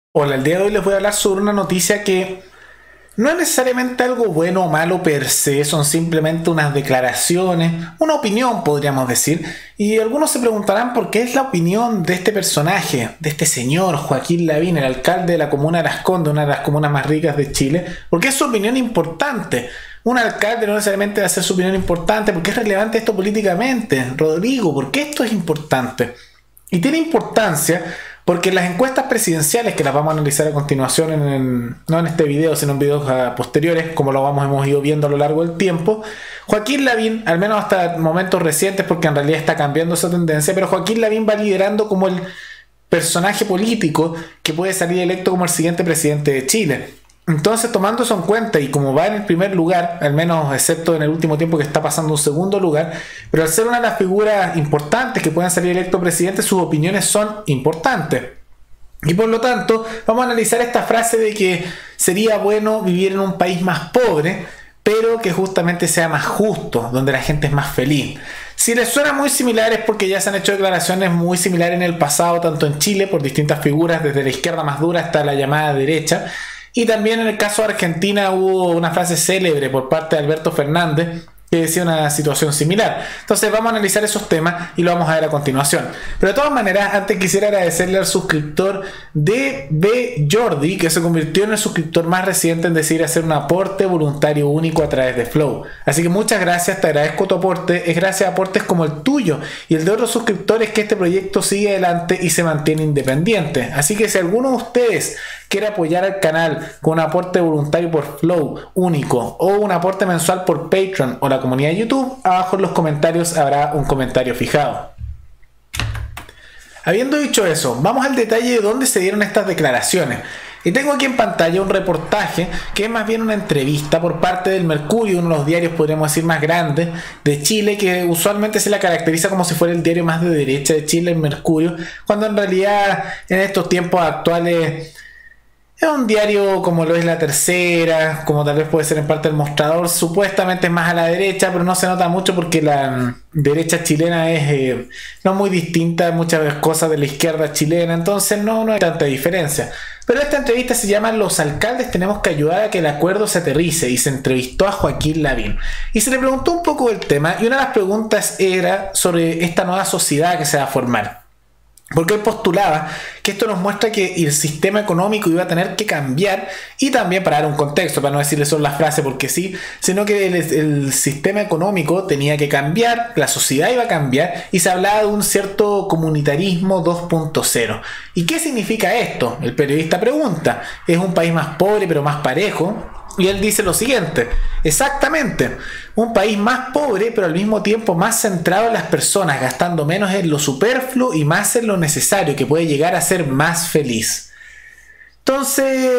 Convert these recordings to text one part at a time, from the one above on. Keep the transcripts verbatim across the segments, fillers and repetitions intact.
Hola, el día de hoy les voy a hablar sobre una noticia que no es necesariamente algo bueno o malo per se, son simplemente unas declaraciones, una opinión podríamos decir, y algunos se preguntarán por qué es la opinión de este personaje, de este señor Joaquín Lavín, el alcalde de la comuna de Las Condes, una de las comunas más ricas de Chile, porque es su opinión importante. Un alcalde no necesariamente va a ser su opinión importante porque es relevante esto políticamente. Rodrigo, ¿por qué esto es importante? Y tiene importancia porque las encuestas presidenciales, que las vamos a analizar a continuación, en el, no en este video, sino en videos uh, posteriores, como lo vamos, hemos ido viendo a lo largo del tiempo, Joaquín Lavín, al menos hasta momentos recientes, porque en realidad está cambiando esa tendencia, pero Joaquín Lavín va liderando como el personaje político que puede salir electo como el siguiente presidente de Chile. Entonces, tomando eso en cuenta, y como va en el primer lugar, al menos excepto en el último tiempo que está pasando un segundo lugar, pero al ser una de las figuras importantes que pueden salir electo presidente, sus opiniones son importantes. Y por lo tanto, vamos a analizar esta frase de que sería bueno vivir en un país más pobre, pero que justamente sea más justo, donde la gente es más feliz. Si les suena muy similar es porque ya se han hecho declaraciones muy similares en el pasado, tanto en Chile, por distintas figuras, desde la izquierda más dura hasta la llamada derecha. Y también en el caso de Argentina hubo una frase célebre por parte de Alberto Fernández que decía una situación similar. Entonces vamos a analizar esos temas y lo vamos a ver a continuación. Pero de todas maneras, antes quisiera agradecerle al suscriptor D B Jordi, que se convirtió en el suscriptor más reciente en decidir hacer un aporte voluntario único a través de Flow. Así que muchas gracias, te agradezco tu aporte. Es gracias a aportes como el tuyo y el de otros suscriptores que este proyecto sigue adelante y se mantiene independiente. Así que si alguno de ustedes quiere apoyar al canal con un aporte voluntario por Flow único o un aporte mensual por Patreon o la comunidad de YouTube, abajo en los comentarios habrá un comentario fijado. Habiendo dicho eso, vamos al detalle de dónde se dieron estas declaraciones. Y tengo aquí en pantalla un reportaje que es más bien una entrevista por parte del Mercurio, uno de los diarios, podríamos decir, más grandes de Chile, que usualmente se la caracteriza como si fuera el diario más de derecha de Chile, el Mercurio, cuando en realidad en estos tiempos actuales es un diario como lo es La Tercera, como tal vez puede ser en parte El Mostrador, supuestamente es más a la derecha, pero no se nota mucho porque la derecha chilena es eh, no muy distinta a muchas cosas de la izquierda chilena, entonces no, no hay tanta diferencia. Pero esta entrevista se llama Los alcaldes tenemos que ayudar a que el acuerdo se aterrice, y se entrevistó a Joaquín Lavín. Y se le preguntó un poco del tema, y una de las preguntas era sobre esta nueva sociedad que se va a formar. Porque él postulaba que esto nos muestra que el sistema económico iba a tener que cambiar, y también, para dar un contexto, para no decirle solo la frase porque sí, sino que el, el sistema económico tenía que cambiar, la sociedad iba a cambiar, y se hablaba de un cierto comunitarismo dos punto cero. ¿Y qué significa esto? El periodista pregunta, ¿es un país más pobre pero más parejo? Y él dice lo siguiente: exactamente, un país más pobre pero al mismo tiempo más centrado en las personas, gastando menos en lo superfluo y más en lo necesario, que puede llegar a ser más feliz. Entonces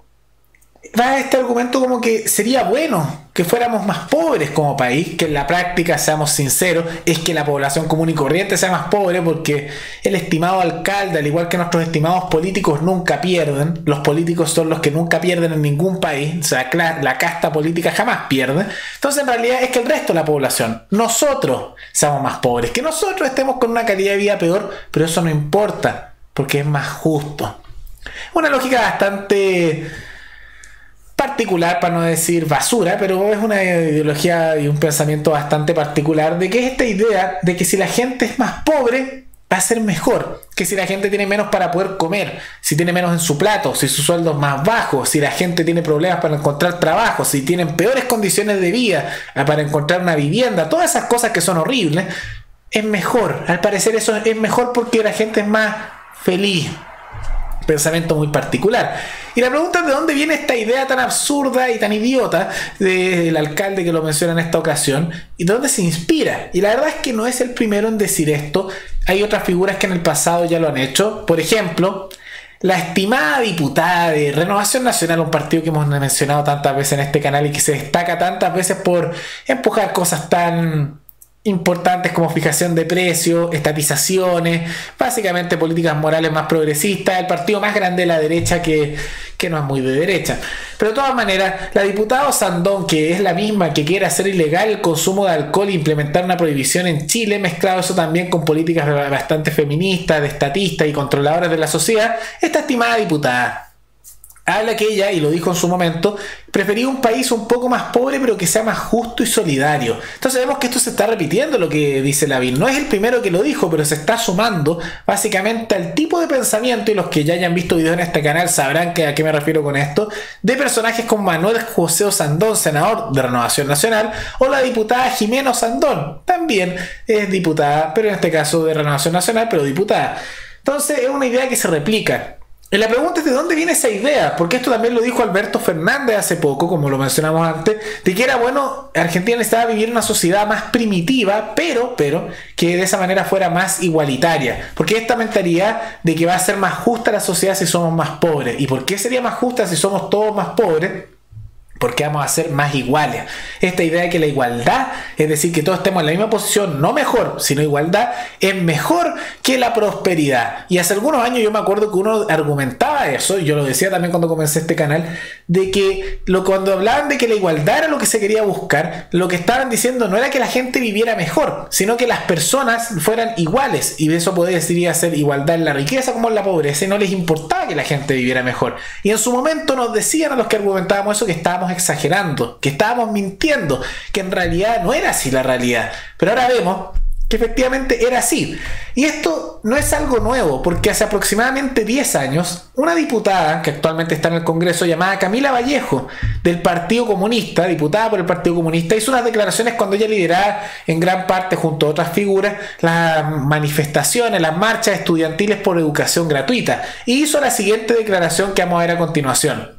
va este argumento como que sería bueno que fuéramos más pobres como país, que en la práctica, seamos sinceros, es que la población común y corriente sea más pobre, porque el estimado alcalde, al igual que nuestros estimados políticos, nunca pierden. Los políticos son los que nunca pierden en ningún país, o sea, la casta política jamás pierde. Entonces en realidad es que el resto de la población, nosotros, seamos más pobres, que nosotros estemos con una calidad de vida peor, pero eso no importa, porque es más justo. Una lógica bastante particular, para no decir basura, pero es una ideología y un pensamiento bastante particular, de que es esta idea de que si la gente es más pobre va a ser mejor, que si la gente tiene menos para poder comer, si tiene menos en su plato, si su sueldo es más bajo, si la gente tiene problemas para encontrar trabajo, si tienen peores condiciones de vida para encontrar una vivienda, todas esas cosas que son horribles, es mejor. Al parecer eso es mejor porque la gente es más feliz. Pensamiento muy particular. Y la pregunta es: ¿de dónde viene esta idea tan absurda y tan idiota del alcalde que lo menciona en esta ocasión? ¿Y de dónde se inspira? Y la verdad es que no es el primero en decir esto. Hay otras figuras que en el pasado ya lo han hecho. Por ejemplo, la estimada diputada de Renovación Nacional, un partido que hemos mencionado tantas veces en este canal y que se destaca tantas veces por empujar cosas tan importantes como fijación de precios, estatizaciones, básicamente políticas morales más progresistas, el partido más grande de la derecha que, que no es muy de derecha. Pero de todas maneras, la diputada Sandón, que es la misma que quiere hacer ilegal el consumo de alcohol e implementar una prohibición en Chile, mezclado eso también con políticas bastante feministas, de estatistas y controladoras de la sociedad, esta estimada diputada habla que ella, y lo dijo en su momento, prefería un país un poco más pobre pero que sea más justo y solidario. Entonces vemos que esto se está repitiendo lo que dice Lavín. No es el primero que lo dijo, pero se está sumando básicamente al tipo de pensamiento, y los que ya hayan visto videos en este canal sabrán que a qué me refiero con esto, de personajes como Manuel José Osandón, senador de Renovación Nacional, o la diputada Jimena Osandón, también es diputada, pero en este caso de Renovación Nacional, pero diputada. Entonces es una idea que se replica. Y la pregunta es de dónde viene esa idea, porque esto también lo dijo Alberto Fernández hace poco, como lo mencionamos antes, de que era bueno, Argentina necesitaba vivir una sociedad más primitiva, pero, pero que de esa manera fuera más igualitaria, porque esta mentalidad de que va a ser más justa la sociedad si somos más pobres. ¿Y por qué sería más justa si somos todos más pobres? Porque vamos a ser más iguales. Esta idea de que la igualdad, es decir, que todos estemos en la misma posición, no mejor, sino igualdad, es mejor que la prosperidad. Y hace algunos años yo me acuerdo que uno argumentaba eso, y yo lo decía también cuando comencé este canal, de que lo, cuando hablaban de que la igualdad era lo que se quería buscar, lo que estaban diciendo no era que la gente viviera mejor, sino que las personas fueran iguales. Y eso podría ser igualdad en la riqueza como en la pobreza, y no les importaba que la gente viviera mejor. Y en su momento nos decían a los que argumentábamos eso que estábamos exagerando, que estábamos mintiendo, que en realidad no era así la realidad. Pero ahora vemos que efectivamente era así. Y esto no es algo nuevo, porque hace aproximadamente diez años, una diputada que actualmente está en el Congreso, llamada Camila Vallejo, del Partido Comunista, diputada por el Partido Comunista, hizo unas declaraciones cuando ella lideraba en gran parte, junto a otras figuras, las manifestaciones, las marchas estudiantiles por educación gratuita. Y hizo la siguiente declaración que vamos a ver a continuación.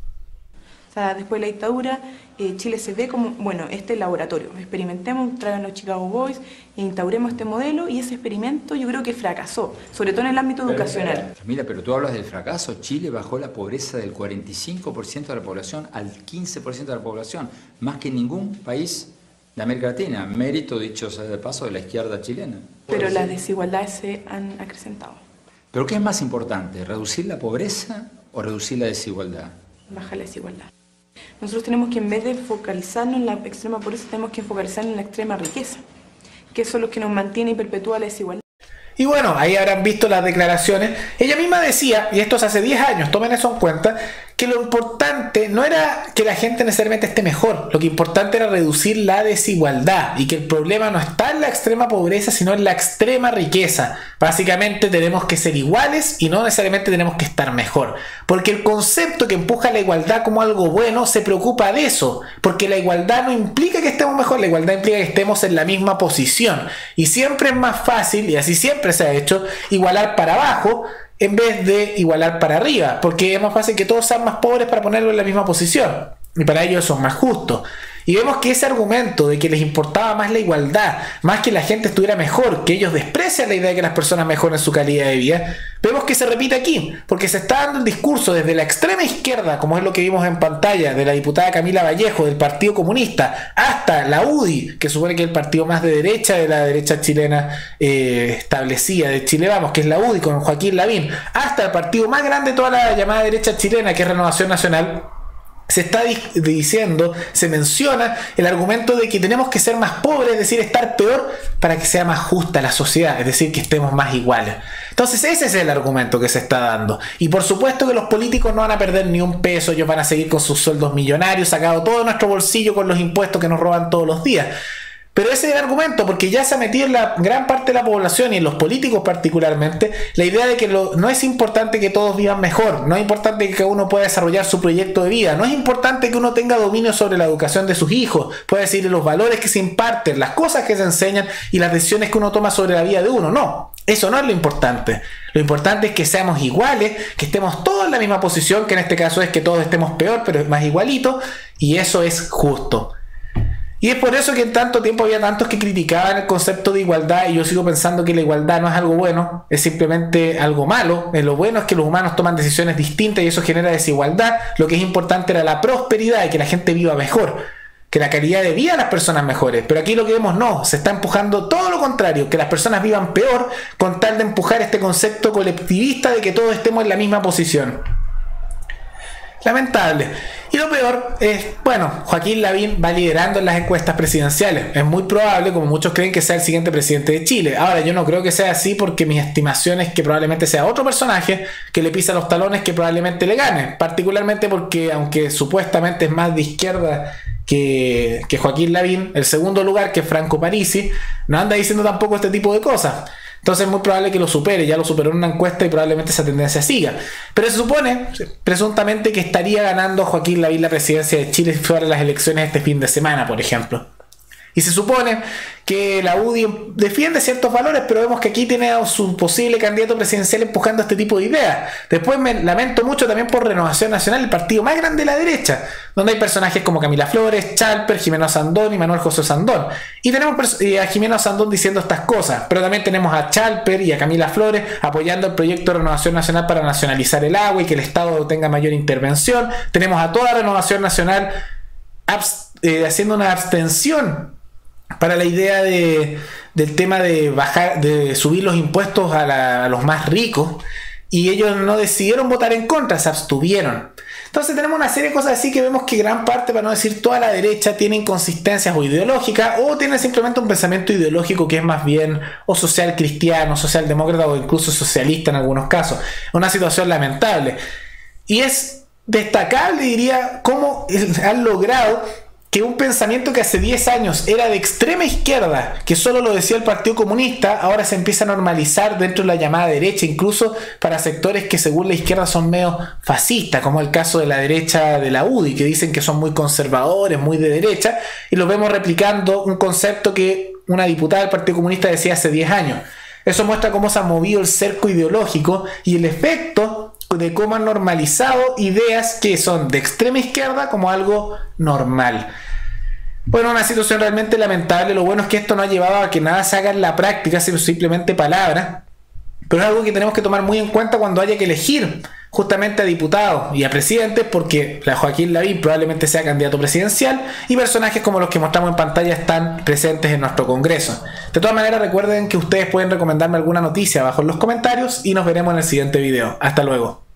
O sea, después de la dictadura, eh, Chile se ve como, bueno, este laboratorio. Experimentemos, traigan los Chicago Boys, e instauremos este modelo, y ese experimento yo creo que fracasó, sobre todo en el ámbito pero, educacional. Camila, pero tú hablas del fracaso. Chile bajó la pobreza del cuarenta y cinco por ciento de la población al quince por ciento de la población, más que ningún país de América Latina, mérito, dicho sea de paso, de la izquierda chilena. Pero las desigualdades se han acrecentado. ¿Pero qué es más importante, reducir la pobreza o reducir la desigualdad? Bajar la desigualdad. Nosotros tenemos que, en vez de focalizarnos en la extrema pobreza, tenemos que focalizarnos en la extrema riqueza, que eso es lo que nos mantiene y perpetúa la desigualdad. Y bueno, ahí habrán visto las declaraciones. Ella misma decía, y esto es hace diez años, tomen eso en cuenta, que lo importante no era que la gente necesariamente esté mejor, lo que importante era reducir la desigualdad, y que el problema no está en la extrema pobreza, sino en la extrema riqueza. Básicamente tenemos que ser iguales y no necesariamente tenemos que estar mejor, porque el concepto que empuja la igualdad como algo bueno se preocupa de eso, porque la igualdad no implica que estemos mejor, la igualdad implica que estemos en la misma posición, y siempre es más fácil, y así siempre se ha hecho, igualar para abajo en vez de igualar para arriba, porque es más fácil que todos sean más pobres para ponerlo en la misma posición, y para ello eso es más justo. Y vemos que ese argumento de que les importaba más la igualdad, más que la gente estuviera mejor, que ellos desprecian la idea de que las personas mejoren su calidad de vida, vemos que se repite aquí, porque se está dando el discurso desde la extrema izquierda, como es lo que vimos en pantalla, de la diputada Camila Vallejo del Partido Comunista, hasta la U D I, que supone que es el partido más de derecha de la derecha chilena eh, establecida de Chile Vamos, que es la U D I con Joaquín Lavín, hasta el partido más grande de toda la llamada derecha chilena, que es Renovación Nacional. Se está diciendo, se menciona el argumento de que tenemos que ser más pobres, es decir, estar peor para que sea más justa la sociedad, es decir, que estemos más iguales. Entonces ese es el argumento que se está dando. Y por supuesto que los políticos no van a perder ni un peso, ellos van a seguir con sus sueldos millonarios, sacado todo nuestro bolsillo con los impuestos que nos roban todos los días. Pero ese es el argumento, porque ya se ha metido en la gran parte de la población y en los políticos particularmente la idea de que lo, no es importante que todos vivan mejor, no es importante que cada uno pueda desarrollar su proyecto de vida, no es importante que uno tenga dominio sobre la educación de sus hijos, pueda decir los valores que se imparten, las cosas que se enseñan y las decisiones que uno toma sobre la vida de uno. No, eso no es lo importante. Lo importante es que seamos iguales, que estemos todos en la misma posición, que en este caso es que todos estemos peor, pero más igualitos, y eso es justo. Y es por eso que en tanto tiempo había tantos que criticaban el concepto de igualdad, y yo sigo pensando que la igualdad no es algo bueno, es simplemente algo malo. Lo bueno es que los humanos toman decisiones distintas y eso genera desigualdad. Lo que es importante era la prosperidad y que la gente viva mejor. que la calidad de vida de las personas mejore. Pero aquí lo que vemos no, se está empujando todo lo contrario, que las personas vivan peor con tal de empujar este concepto colectivista de que todos estemos en la misma posición. Lamentable. Y lo peor es, bueno, Joaquín Lavín va liderando en las encuestas presidenciales. Es muy probable, como muchos creen, que sea el siguiente presidente de Chile. Ahora, yo no creo que sea así porque mi estimación es que probablemente sea otro personaje que le pisa los talones que probablemente le gane. Particularmente porque, aunque supuestamente es más de izquierda que, que Joaquín Lavín, el segundo lugar, que es Franco Parisi, no anda diciendo tampoco este tipo de cosas. Entonces es muy probable que lo supere, ya lo superó en una encuesta y probablemente esa tendencia siga. Pero se supone, presuntamente, que estaría ganando Joaquín Lavín la presidencia de Chile si fueran las elecciones este fin de semana, por ejemplo. Y se supone que la U D I defiende ciertos valores, pero vemos que aquí tiene a su posible candidato presidencial empujando este tipo de ideas. Después me lamento mucho también por Renovación Nacional, el partido más grande de la derecha, donde hay personajes como Camila Flores, Chalper, Jimeno Sandón y Manuel José Sandón. Y tenemos a Jimeno Sandón diciendo estas cosas, pero también tenemos a Chalper y a Camila Flores apoyando el proyecto de Renovación Nacional para nacionalizar el agua y que el Estado tenga mayor intervención. Tenemos a toda Renovación Nacional eh, haciendo una abstención para la idea de, del tema de bajar, de subir los impuestos a, la, a los más ricos, y ellos no decidieron votar en contra, se abstuvieron. Entonces tenemos una serie de cosas así que vemos que gran parte, para no decir toda la derecha, tiene inconsistencias o ideológicas, o tiene simplemente un pensamiento ideológico que es más bien o social cristiano, socialdemócrata o incluso socialista en algunos casos. Una situación lamentable. Y es destacable, diría, cómo han logrado que un pensamiento que hace diez años era de extrema izquierda, que solo lo decía el Partido Comunista, ahora se empieza a normalizar dentro de la llamada derecha, incluso para sectores que según la izquierda son medio fascistas, como el caso de la derecha de la U D I, que dicen que son muy conservadores, muy de derecha, y los vemos replicando un concepto que una diputada del Partido Comunista decía hace diez años. Eso muestra cómo se ha movido el cerco ideológico y el efecto de cómo han normalizado ideas que son de extrema izquierda como algo normal. Bueno, una situación realmente lamentable. Lo bueno es que esto no ha llevado a que nada se haga en la práctica, sino simplemente palabras, pero es algo que tenemos que tomar muy en cuenta cuando haya que elegir justamente a diputados y a presidentes, porque la Joaquín Lavín probablemente sea candidato presidencial y personajes como los que mostramos en pantalla están presentes en nuestro Congreso. De todas maneras, recuerden que ustedes pueden recomendarme alguna noticia abajo en los comentarios y nos veremos en el siguiente video. Hasta luego.